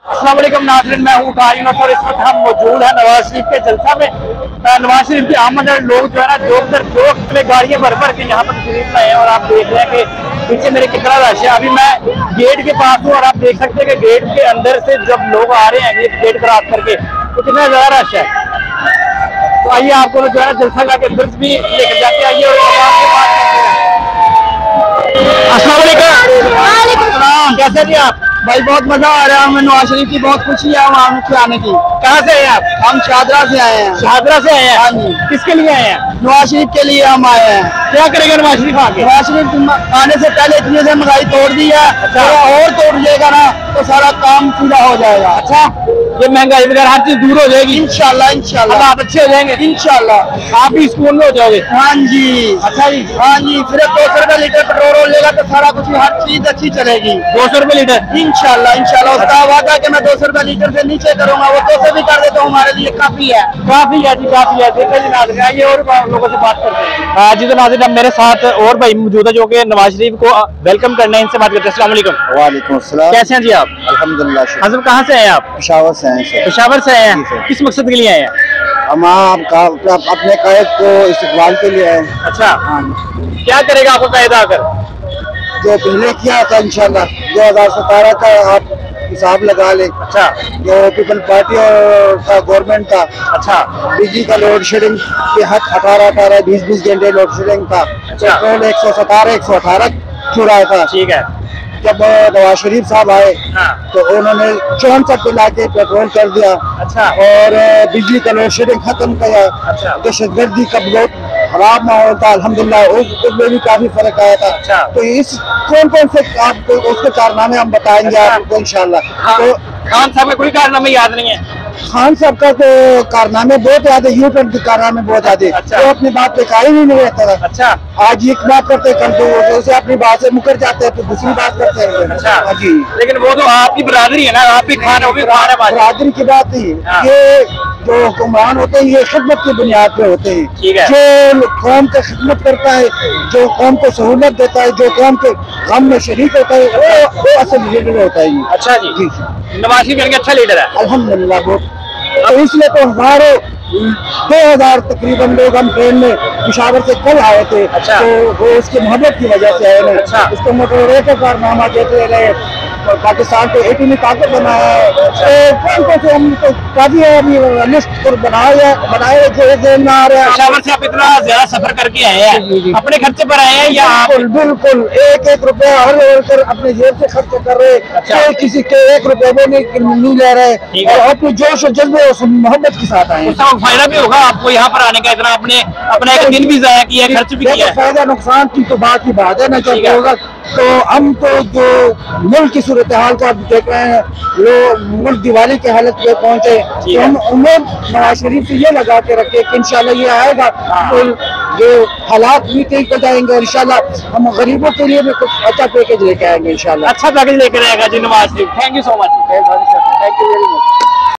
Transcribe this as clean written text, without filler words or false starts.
अस्सलाम वालेकुम नाज़रीन, मैं हूँ कारिन और इस वक्त हम मौजूद हैं नवाज शरीफ के जलसा में। नवाज शरीफ की आमद लोग जो है ना जोक दर जोक में गाड़ियाँ भर भर के यहाँ पर तशरीफ लाए हैं और आप देख रहे हैं कि पीछे मेरे कितना रश है। अभी मैं गेट के पास हूँ और आप देख सकते हैं कि गेट के अंदर से जब लोग आ रहे हैं गेट क्रॉस करके तो कितना ज्यादा रश है। तो आइए आपको जो है ना जलसा का के अंदर भी लेकर जाते आइए और आपके पास कैसे जी आप? भाई बहुत मजा आ रहा है, हमें नवाज शरीफ की बहुत खुशी है वहाँ के आने की। कहाँ से हैं आप? हम शाहदरा से आए हैं। शाहदरा से आए हैं? हाँ जी। किसके लिए आए हैं? नवाज शरीफ के लिए हम आए हैं। क्या करेंगे नवाज शरीफ आके? नवाज शरीफ आने से पहले इतनी से महंगाई तोड़ दी है। अच्छा। और तोड़ देगा ना तो सारा काम पूरा हो जाएगा। अच्छा, ये महंगाई वगैरह हर चीज दूर हो जाएगी इंशाल्लाह इंशाल्लाह। हालात अच्छे हो जाएंगे इंशाल्लाह। आप भी स्कूल में हो जाओगे? हाँ जी। अच्छा जी। हाँ जी, सिर्फ 200 रुपए लीटर पेट्रोल लेगा तो सारा कुछ हर चीज अच्छी चलेगी। 200 रुपए लीटर? इंशाल्लाह इंशाल्लाह। उसका वादा कि मैं 200 रुपए लीटर से नीचे करूंगा, वो 200 भी कर दे तो हमारे लिए काफी है। काफी है जी, काफी है। देखिए जी नाज़रीन, आइए और लोगों से बात करते हैं। जी तो नाज़रीन, अब मेरे साथ और भाई मौजूद है जो कि नवाज शरीफ को वेलकम करना है, इनसे बात करते हैं। अस्सलाम वालेकुम। वालेकुम अस्सलाम। कैसे हैं जी आप? अल्हम्दुलिल्लाह। हजम कहाँ से आए आप? पेशावर से हैं सर। पेशावर से आए जी हैं? सर। किस मकसद के लिए आए हैं? हम अपने कायद को इस्तेमाल के लिए आए। अच्छा, हाँ, क्या करेगा आपको कायदा आकर? जो पहले किया था इंशाल्लाह 2017 का आप हिसाब लगा ले। अच्छा। जो पीपल पार्टी और का गवर्नमेंट था। अच्छा। बिजली का लोड शेडिंग के हक 18 20 घंटे लोड शेडिंग था। अच्छा। पेट्रोल 118 चुराया था। ठीक है। जब नवाज शरीफ साहब आए हाँ। तो उन्होंने 64 पे लाके पेट्रोल कर दिया। अच्छा। और बिजली का लोड शेडिंग खत्म किया। अच्छा। दहशतगर्दी का बहुत खराब माहौल था, अल्हम्दुलिल्लाह उसमें भी काफी फर्क आया था। अच्छा। तो इस कौन कौन से आपको उसके कारनामे हम बताएंगे अच्छा। आपको इंशाल्लाह। हाँ। तो खान साहब का कोई कारनामा याद नहीं है? खान साहब का तो कारनामे बहुत याद है, यूटर्न के कारनामे बहुत याद है। अच्छा। वो अपनी बात पे कायम ही नहीं रहता था। अच्छा। आज ये बात करते कल तो उसे अपनी बात से मुकर जाते हैं तो दूसरी बात करते हैं। अच्छा। हाँ जी। लेकिन वो तो आपकी बरादरी है ना, आप भी खान हो भी खान है बात। बरादरी की बात ही हाँ। ये जो हुक्मरान होते हैं ये खिदमत की बुनियाद पे होते हैं। ठीक है। जो कौम की खिदमत करता है, जो कौम को सहूलत देता है, जो कौम के गम में शरीक होता है वो असल लीडर होता है। अच्छा जी। जी नवाज शरीफ यानी अच्छा लीडर है? अल्हम्दुलिल्लाह बहुत। तो इसलिए तो हजारों 2000 तकरीबन लोग हम ट्रेन में पेशावर से कल आए थे। अच्छा। तो वो उसकी मोहब्बत की वजह से आए ना। अच्छा। उसको मोटरेटर कारनामा देते रहे और पाकिस्तान को एटमी ताकत बनाया है। तो कौन कौन से हम तो काफी अभी लिस्ट पर बनाए जो में आ रहे हैं। पेशावर से आप इतना ज्यादा सफर करके आए जी, जी। हैं, अपने खर्चे पर आए हैं या आप? बिल्कुल बिल्कुल, एक रुपया हर लेकर अपने जेब से खर्च कर रहे। अच्छा। कोई किसी के 1 रुपये वो नहीं ले रहे ठीक है। और अपने जोश और जज्बे और मोहब्बत के साथ आए हैं। उसका फायदा भी होगा आपको यहाँ पर आने का, इतना आपने अपना एक दिन भी जाया किया, खर्च भी किया है। फायदा नुकसान की तो बात ही बात है ना। ठीक जब है। होगा तो हम तो जो मुल्क की सूरत हाल को आप देख रहे हैं, लोग मुल्क दिवाली की हालत पे पहुंचे। ठीक तो है। हम उम्मीद नवाज शरीफ से ये लगा के रखे कि इंशाल्लाह ये आएगा तो जो हालात भी ठीक हो जाएंगे और इंशाल्लाह हम गरीबों के लिए भी कुछ अच्छा पैकेज लेके आएंगे इंशाल्लाह। अच्छा पैकेज लेकर आएगा जी Nawaz Sharif. Thank you so much. Thank you very much.